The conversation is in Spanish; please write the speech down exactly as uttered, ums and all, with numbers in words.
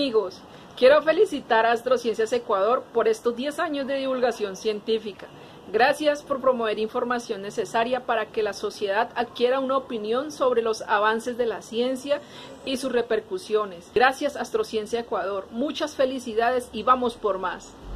amigos, quiero felicitar a Astrociencias Ecuador por estos diez años de divulgación científica. Gracias por promover información necesaria para que la sociedad adquiera una opinión sobre los avances de la ciencia y sus repercusiones. Gracias Astrociencia Ecuador, muchas felicidades y vamos por más.